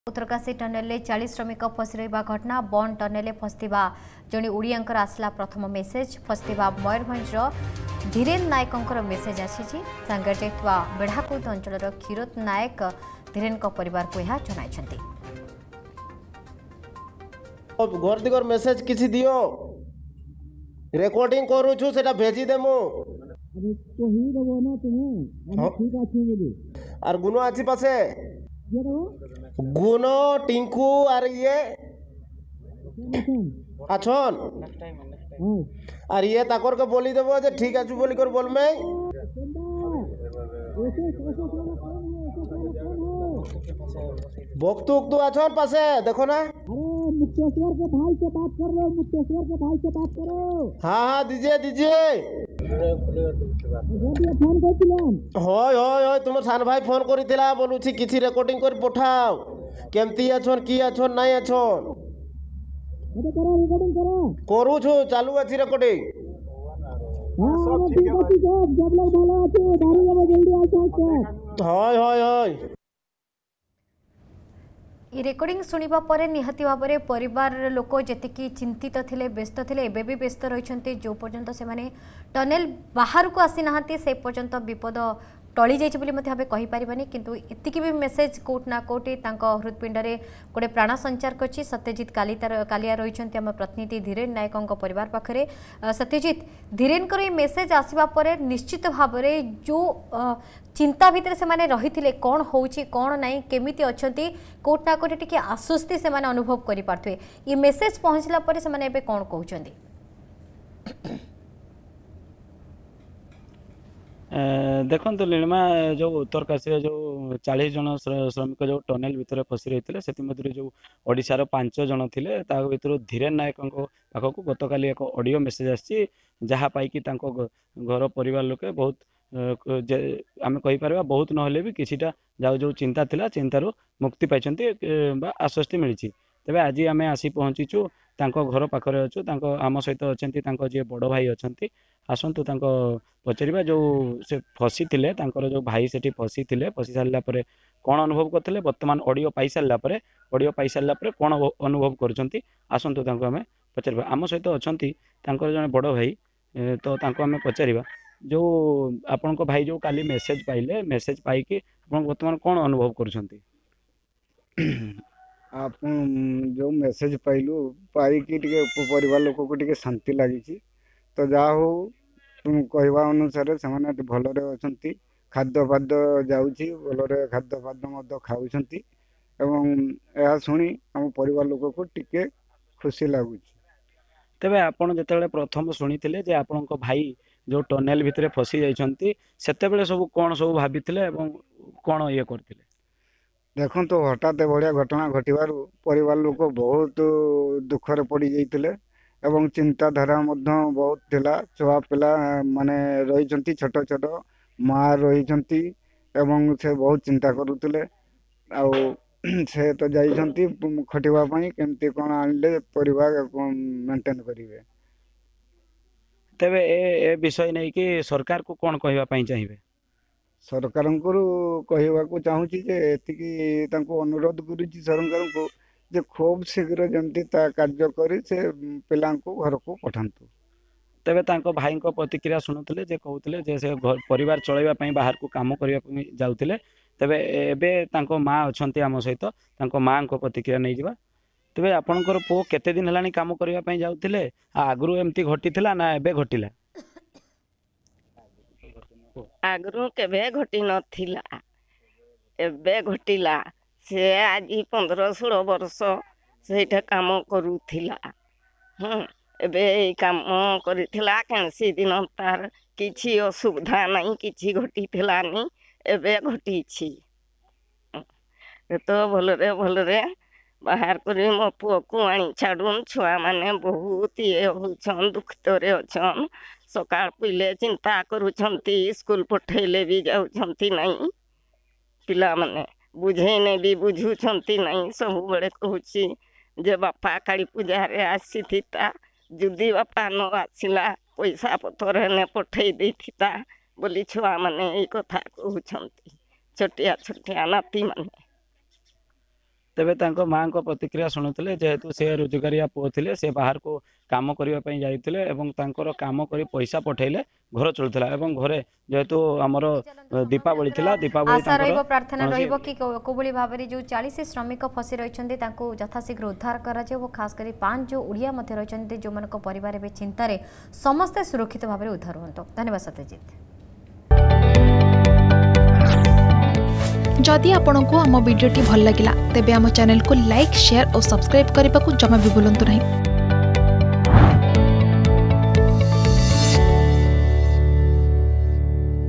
Uttarkashi tunnel में 40 श्रमिक फसी रहा घटना बंद टनेल फसवा जड़े ओडियांकर आसला प्रथम मेसेज फसवा मयूरभंज धीरेन नायकों मेसेज आसी सांगे जाइवा बेढ़ाकुद अंचल क्षीरोद नायक धीरेन परिवार को यह जन घर दिगर मेसेज किसी दियो रेकॉर्डिंग करूछु सेटा भेजी देमु और गुनो आछि पासे गुनो टिंकू और ये अछन और ये ताकर के बोली देबो जे ठीक अछि बोली कर बोल में बक्तुक तो अछन पासे देखो ना मुक्तेश्वर के भाई से बात कर रहे हो। मुक्तेश्वर के भाई से बात करो। हाँ दीजिए फोन होय तुम सान भाई फोन करिथिला बोलुछि किछि रेकॉर्डिंग कर पठाओ केमती अछन की अछन नाही अछन करो रिकॉर्डिंग करो करू छु चालू अछि रेकॉर्डिंग सब ठीक है जब लोग भला আছে दारू लेबो जल्दी आ होय ये रेकर्डिंग शुणा पर निहाती भाव में परिवार लोक जी चिंतित थे व्यस्त थे एबे भी व्यस्त रही जो पर्यंत से टनेल बाहर को आसी ना से पर्यंत विपद टली जाइए कहीपरि किंतु इतिकी भी मेसेज कोट ना कोटी हृदपिंड में गोटे प्राण संचार कर सत्यजित कालिया रही आम प्रतिनिधि धीरेन नायकों परिवार पाखे सत्यजित धीरेन ये मेसेज आसवा पर निश्चित भाव में जो चिंता भितर से माने रही कौन होची कौन नहीं केमिति अच्छी कोट ना कोटी टिके आश्वस्ति से माने अनुभव करि पारथुए ये मेसेज पहुँचला पर से माने एबे कौन कहउछंती देखो नीलिमा जो उत्तरकाशी जो 40 जन श्रमिक जो टनेल भितर फसी रही से जो ओडिशार 5 जन थे भर धीरेन नायक पाखक गतकाली एक ऑडियो मेसेज आसी जहाँ पाई घर परिवार लोके बहुत आम कहीपर बहुत नहले भी किसीटा जो चिंता थिला चिंतारू मुक्ति पाई आश्वस्ति मिली तेज आज आम आसी पहुँचीचु घर पाखे अच्छु आम सहित अच्छा जी बड़ भाई अच्छा आसतु पचार जो से फसी थे जो भाई से फसी थे फसी सारापर कौन अनुभव करते बर्तमान ऑडियो पाई सारापर कौन अनुभव करसतु आम पचार आम सहित अच्छा जड़े बड़ भाई तो आम पचार जो आपण भाई जो काली मेसेज पाइले मेसेज पाई बर्तमान कौन अनुभव कर आप जो मेसेज पाइलु पाई परिवार लोक को शांति लगी तो जहा हो तुम कहवा अनुसार से भलरे अच्छा खाद्य पाद्य जाऊँगी भलरे खाद्य पाद्य खाऊँ यह शुणी आम परिवार लोक को टिके खुशी लगुच तेबे आपण जिते प्रथम शुणी जे आपण भाई जो टनेल भितर फसी जाइछंती सेतेबेले सब कौन सब भाभी कौन ये करते देखो तो हठात बढ़िया घटना घटवर परिवार लोक बहुत दुखरे पड़ जाते एवं चिंताधारा बहुत थिला छुआ पिला माने रही छोट छोट माँ रही एवं से बहुत चिंता करुले से तो जाइछंती खटिबा केमती कौन आनले परिवार मेंटेन करेंगे तेबे ए विषय नहीं कि सरकार को कौन कहवाई चाहिए सरकार कहवाक चाहूँगी अनुरोध करुँच सरकार को जे खूब शीघ्र जमती कार्य कर पिला घर को पठातु तेबे भाई प्रतिक्रिया शुणुले कहते से परिवार चलैया बाहर को काम करने जाऊे तेबे एबे माँ अच्छा आम सहित माँ को प्रतिक्रिया नहीं जावा तेबे आपणकर पु केते दिन है काम करने जाऊे आगु एमती घटी ना एबे घटिला आगु केबे घटी नथिला एबे घटिला से आज 15-16 वर्ष से काम करूथिला एबे काम करिथिला कैंसी दिन तार किछि असुविधा नहीं किछि घटी थिला नहीं एबे घटी छी तो भलरे बाहर करी मो पुओ को आनी छाड़ून छुआ माने बहुत ये होछन दुखतरे अछन सकाळ पीले चिंता करूछंती स्कूल पठेले भी जाउछंती नहीं पिला माने बुझेने भी बुझुछंती नहीं सब बड़े कहूची जे बापा काली पूजा रे आसी थिता जुदी बापा न आसिला पैसा पतर ने पठे देथिता बोली छुआ माने ए कथा कहूछंती छोटिया छोटिया नाती माने तेबे तांको माँ को प्रतिक्रिया शुणुले जेहेतु से रोजगारिया पुओ थे से बाहर को काम करने जाते एवं तांकर काम कर पैसा पठेले घर चलुला एवं घरे जेहेतु आमर दीपावली थिला दीपावली आशा रहिबो प्रार्थना रहिबो कि कोबोली भाबरे जो 40 श्रमिक फसी रहिछन्ते तांको यथाशीघ्र उद्धार करा जे वो खास करी 5 जो उड़िया मध्ये रहिछन्ते जो मानको परिवार बे चिंता रे समस्त सुरक्षित भाबरे उद्धार होंतो। धन्यवाद सत्यजित। जदि आपंक आम भिडी भल लगा तेब आम चैनल को लाइक शेयर और सब्सक्राइब करने को जमा भी भूलु नहीं।